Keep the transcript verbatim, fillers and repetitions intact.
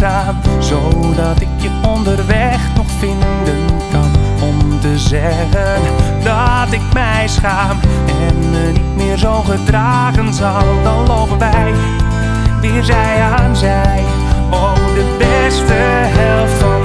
langzaam, zodat ik je onderweg nog vinden kan. Om te zeggen dat ik mij schaam en me niet meer zo gedragen zal. Dan lopen wij weer zij aan zij. Oh, de beste helft van